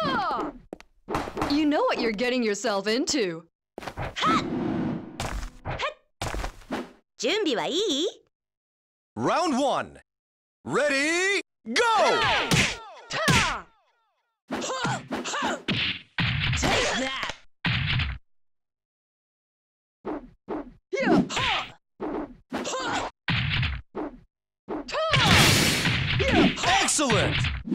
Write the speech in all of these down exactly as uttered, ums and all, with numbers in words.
You know what you're getting yourself into. 準備はいい? Round one. Ready, go! Take that! Excellent!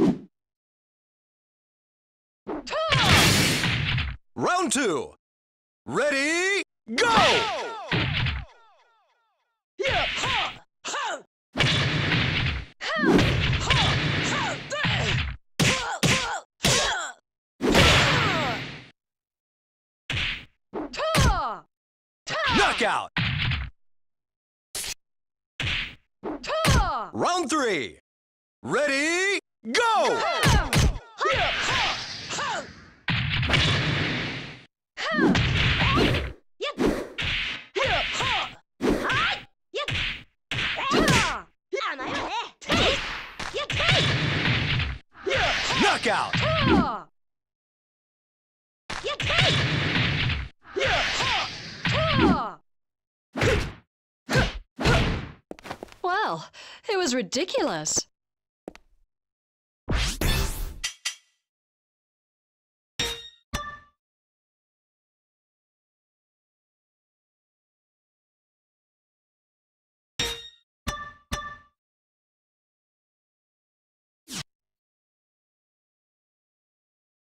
Round two. Ready, go! Knockout! Round three. Ready, go! Knockout! Well, it was ridiculous.